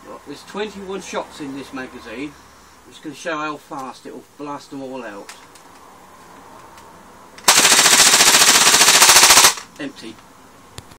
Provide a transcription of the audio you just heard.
There's 21 shots in this magazine. I'm just going to show how fast it will blast them all out. Empty.